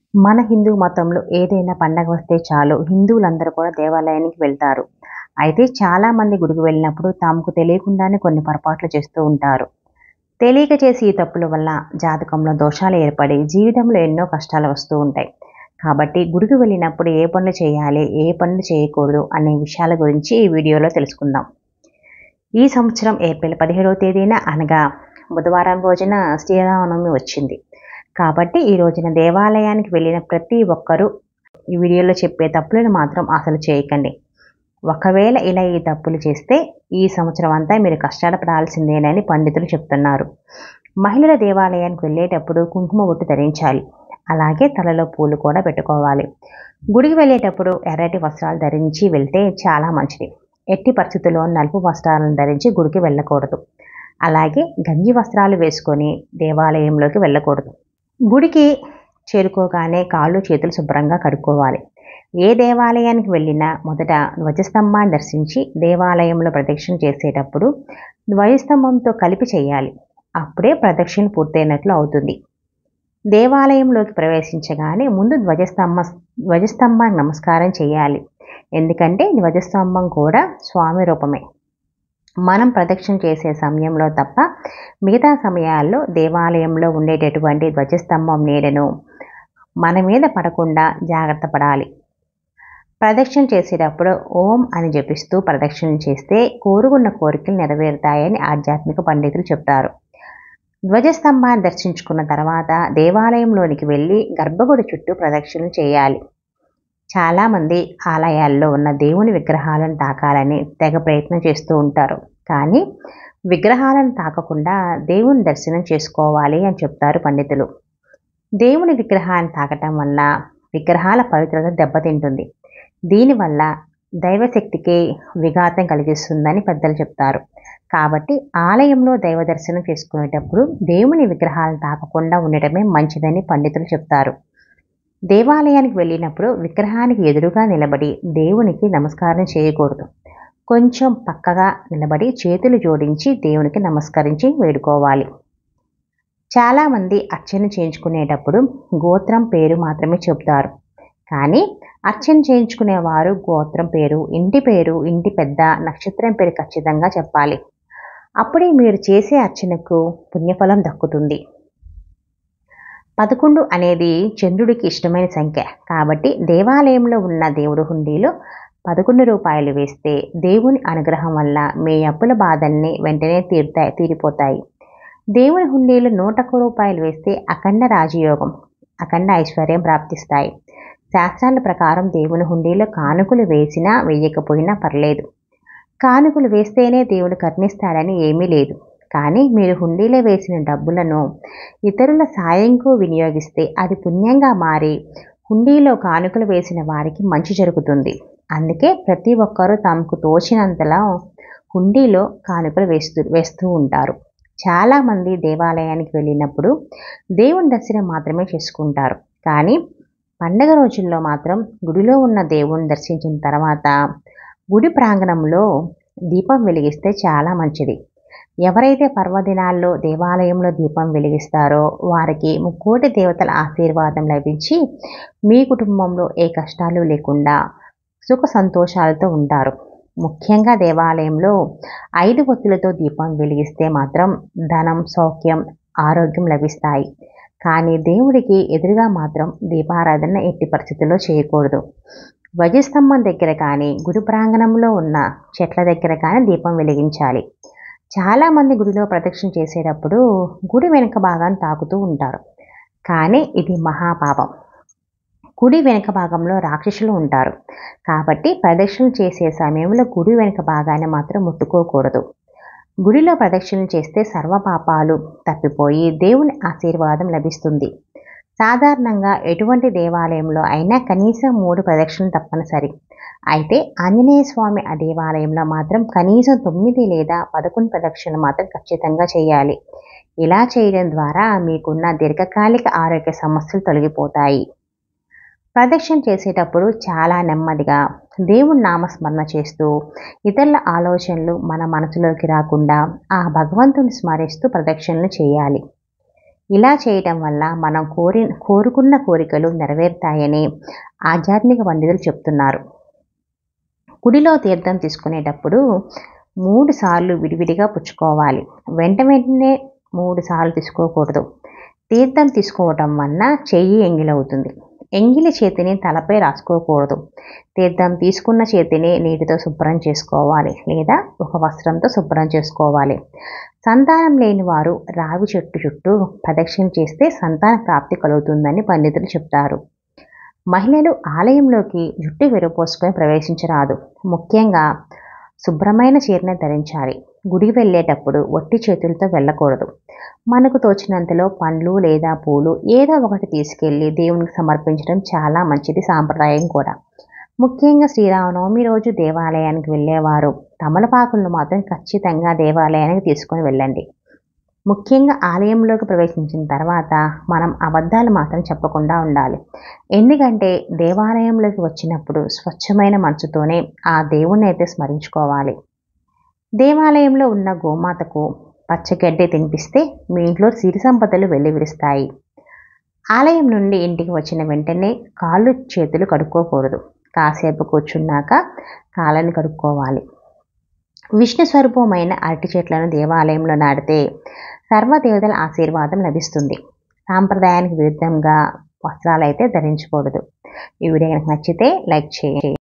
మన హిందూ మతంలో ఏదైనా పండగ వస్తే చాలు హిందువులందరూ కూడా దేవాలయానికి వెళ్తారు. అయితే చాలామంది గుడికి వెళ్ళినప్పుడు తమకు తెలియకుండానే కొన్ని పొరపాట్లు చేస్తూ ఉంటారు. తెలియక చేసే ఈ తప్పుల వల్ల జాతకంలో దోషాలు ఏర్పడి జీవితంలో ఎన్నో కష్టాలు వస్తూ ఉంటాయి. కాబట్టి గుడికి వెళ్ళినప్పుడు ఏ పనులు చేయాలి, ఏ పనులు చేయకూడదు అనే విషయాల గురించి ఈ వీడియోలో తెలుసుకుందాం. ఈ సంవత్సరం ఏప్రిల్ 17వ తేదీన అనగా బుధవారం రోజున శ్రీరామనవమి వచ్చింది. కాబట్టి ఈ రోజున దేవాలయానికి వెళ్ళిన ప్రతి ఒక్కరూ ఈ వీడియోలో చెప్పే తప్పులను మాత్రం అసలు చేయకండి. ఒకవేళ ఇలా ఈ తప్పులు చేస్తే ఈ సంవత్సరం అంతా మీరు కష్టాలు పడాల్సిందేనని పండితులు చెప్తున్నారు. మహిళల దేవాలయానికి వెళ్ళేటప్పుడు కుంకుమ బొట్టు ధరించాలి. అలాగే తలలో పూలు కూడా పెట్టుకోవాలి. గుడికి వెళ్ళేటప్పుడు ఎర్రటి వస్త్రాలు ధరించి వెళ్తే చాలా మంచిది. ఎట్టి పరిస్థితుల్లో నలుపు వస్త్రాలను ధరించి గుడికి వెళ్ళకూడదు. అలాగే గంజి వస్త్రాలు వేసుకొని దేవాలయంలోకి వెళ్ళకూడదు. గుడికి చేరుకోగానే కాళ్ళు చేతులు శుభ్రంగా కడుక్కోవాలి. ఏ దేవాలయానికి వెళ్ళినా మొదట ధ్వజస్తంభాన్ని దర్శించి దేవాలయంలో ప్రదక్షిణ చేసేటప్పుడు ధ్వజస్తంభంతో కలిపి చేయాలి. అప్పుడే ప్రదక్షిణ పూర్తయినట్లు అవుతుంది. దేవాలయంలోకి ప్రవేశించగానే ముందు ధ్వజస్తంభానికి నమస్కారం చేయాలి. ఎందుకంటే ధ్వజస్తంభం కూడా స్వామి రూపమే. మనం ప్రదక్షిణ చేసే సమయంలో తప్ప మిగతా సమయాల్లో దేవాలయంలో ఉండేటటువంటి ధ్వజస్తంభం నీడను మన మీద పడకుండా జాగ్రత్త పడాలి. ప్రదక్షిణ చేసేటప్పుడు ఓం అని జపిస్తూ ప్రదక్షిణ చేస్తే కోరుకున్న కోరికలు నెరవేరుతాయని ఆధ్యాత్మిక పండితులు చెప్తారు. ధ్వజస్తంభాన్ని దర్శించుకున్న తర్వాత దేవాలయంలోనికి వెళ్ళి గర్భగుడి చుట్టూ ప్రదక్షిణలు చేయాలి. చాలామంది ఆలయాల్లో ఉన్న దేవుని విగ్రహాలను తాకాలని తెగ ప్రయత్నం చేస్తూ ఉంటారు. కానీ విగ్రహాలను తాకకుండా దేవుని దర్శనం చేసుకోవాలి అని చెప్తారు పండితులు. దేవుని విగ్రహాన్ని తాకటం వల్ల విగ్రహాల పవిత్రత దెబ్బతింటుంది. దీనివల్ల దైవశక్తికి విఘాతం కలిగిస్తుందని పెద్దలు చెప్తారు. కాబట్టి ఆలయంలో దైవ దర్శనం చేసుకునేటప్పుడు దేవుని విగ్రహాలను తాకకుండా ఉండటమే మంచిదని పండితులు చెప్తారు. దేవాలయానికి వెళ్ళినప్పుడు విగ్రహానికి ఎదురుగా నిలబడి దేవునికి నమస్కారం చేయకూడదు. కొంచెం పక్కగా నిలబడి చేతులు జోడించి దేవునికి నమస్కరించి వేడుకోవాలి. చాలామంది అర్చన చేయించుకునేటప్పుడు గోత్రం పేరు మాత్రమే చెబుతారు. కానీ అర్చన చేయించుకునేవారు గోత్రం పేరు, ఇంటి పేరు, ఇంటి పెద్ద, నక్షత్రం పేరు ఖచ్చితంగా చెప్పాలి. అప్పుడే మీరు చేసే అర్చనకు పుణ్యఫలం దక్కుతుంది. 11 అనేది చంద్రుడికి ఇష్టమైన సంఖ్య. కాబట్టి దేవాలయంలో ఉన్న దేవుడి హుండీలో 11 రూపాయలు వేస్తే దేవుని అనుగ్రహం వల్ల మీ అప్పుల బాధల్ని వెంటనే తీరిపోతాయి. దేవుని హుండీలో 101 రూపాయలు వేస్తే అఖండ రాజయోగం, అఖండ ఐశ్వర్యం ప్రాప్తిస్తాయి. శాస్త్రాల ప్రకారం దేవుని హుండీలో కానుకలు వేసినా వేయకపోయినా పర్లేదు. కానుకలు వేస్తేనే దేవుడు కరుణిస్తాడని ఏమీ లేదు. కానీ మీరు హుండీలో వేసిన డబ్బులను ఇతరుల సాయంకు వినియోగిస్తే అది పుణ్యంగా మారి హుండీలో కానుకలు వేసిన వారికి మంచి జరుగుతుంది. అందుకే ప్రతి ఒక్కరూ తమకు తోచినంతలా హుండీలో కానుకలు వేస్తూ ఉంటారు. చాలామంది దేవాలయానికి వెళ్ళినప్పుడు దేవుని దర్శనం మాత్రమే చేసుకుంటారు. కానీ పండగ రోజుల్లో మాత్రం గుడిలో ఉన్న దేవుని దర్శించిన తర్వాత గుడి ప్రాంగణంలో దీపం వెలిగిస్తే చాలా మంచిది. ఎవరైతే పర్వదినాల్లో దేవాలయంలో దీపం వెలిగిస్తారో వారికి ముక్కోటి దేవతల ఆశీర్వాదం లభించి మీ కుటుంబంలో ఏ కష్టాలు లేకుండా సుఖ సంతోషాలతో ఉంటారు. ముఖ్యంగా దేవాలయంలో 5 ఒత్తులతో దీపం వెలిగిస్తే మాత్రం ధనం, సౌఖ్యం, ఆరోగ్యం లభిస్తాయి. కానీ దేవుడికి ఎదురుగా మాత్రం దీపారాధన ఎట్టి పరిస్థితుల్లో చేయకూడదు. ధ్వజస్తంభం దగ్గర కానీ గుడి ప్రాంగణంలో ఉన్న చెట్ల దగ్గర కానీ దీపం వెలిగించాలి. చాలామంది గుడిలో ప్రదక్షిణ చేసేటప్పుడు గుడి వెనుక భాగాన్ని తాకుతూ ఉంటారు. కానీ ఇది మహాపాపం. గుడి వెనుక భాగంలో రాక్షసులు ఉంటారు. కాబట్టి ప్రదక్షిణ చేసే సమయంలో గుడి వెనుక భాగాన్ని మాత్రం ముట్టుకోకూడదు. గుడిలో ప్రదక్షిణ చేస్తే సర్వపాపాలు తప్పిపోయి దేవుని ఆశీర్వాదం లభిస్తుంది. సాధారణంగా ఎటువంటి దేవాలయంలో అయినా కనీసం 3 ప్రదక్షిణలు తప్పనిసరి. అయితే ఆంజనేయ స్వామి ఆ దేవాలయంలో మాత్రం కనీసం 9 లేదా 11 ప్రదక్షిణలు మాత్రం ఖచ్చితంగా చేయాలి. ఇలా చేయడం ద్వారా మీకున్న దీర్ఘకాలిక ఆరోగ్య సమస్యలు తొలగిపోతాయి. ప్రదక్షిణ చేసేటప్పుడు చాలా నెమ్మదిగా దేవుని నామస్మరణ చేస్తూ ఇతరుల ఆలోచనలు మన మనసులోకి రాకుండా ఆ భగవంతుని స్మరిస్తూ ప్రదక్షిణలు చేయాలి. ఇలా చేయటం వల్ల మనం కోరుకున్న కోరికలు నెరవేరుతాయని ఆధ్యాత్మిక పండితులు చెప్తున్నారు. గుడిలో తీర్థం తీసుకునేటప్పుడు 3 సార్లు విడివిడిగా పుచ్చుకోవాలి. వెంటనే 3 సార్లు తీసుకోకూడదు. తీర్థం తీసుకోవటం వలన చెయ్యి ఎంగిలవుతుంది. ఎంగిలి చేతిని తలపై రాసుకోకూడదు. తీర్థం తీసుకున్న చేతిని నీటితో శుభ్రం చేసుకోవాలి లేదా ఒక వస్త్రంతో శుభ్రం చేసుకోవాలి. సంతానం లేని వారు రావి చెట్టు చుట్టూ ప్రదక్షిణ చేస్తే సంతాన ప్రాప్తి కలుగుతుందని పండితులు చెప్తారు. మహిళలు ఆలయంలోకి జుట్టు విరపోసుకొని ప్రవేశించరాదు. ముఖ్యంగా శుభ్రమైన చీరనే ధరించాలి. గుడికి వెళ్ళేటప్పుడు ఒట్టి చేతులతో వెళ్ళకూడదు. మనకు తోచినంతలో పండ్లు లేదా పూలు ఏదో ఒకటి తీసుకెళ్ళి దేవునికి సమర్పించడం చాలా మంచిది, సాంప్రదాయం కూడా. ముఖ్యంగా శ్రీరామనవమి రోజు దేవాలయానికి వెళ్ళేవారు తమలపాకులను మాత్రం ఖచ్చితంగా దేవాలయానికి తీసుకొని వెళ్ళండి. ముఖ్యంగా ఆలయంలోకి ప్రవేశించిన తర్వాత మనం అబద్ధాలు మాత్రం చెప్పకుండా ఉండాలి. ఎందుకంటే దేవాలయంలోకి వచ్చినప్పుడు స్వచ్ఛమైన మనసుతోనే ఆ దేవుణ్ణి అయితే స్మరించుకోవాలి. దేవాలయంలో ఉన్న గోమాతకు పచ్చగడ్డి తినిపిస్తే మీ ఇంట్లో సిరి సంపదలు వెల్లివిరుస్తాయి. ఆలయం నుండి ఇంటికి వచ్చిన వెంటనే కాళ్ళు చేతులు కడుక్కోకూడదు. కాసేపు కూర్చున్నాక కాళ్ళని కడుక్కోవాలి. విష్ణు స్వరూపమైన అరటి చెట్లను దేవాలయంలో నాటితే సర్వదేవతల ఆశీర్వాదం లభిస్తుంది. సాంప్రదాయానికి విరుద్ధంగా వస్త్రాలు అయితే ధరించకూడదు. ఈ వీడియో కనుక నచ్చితే లైక్ చేయండి.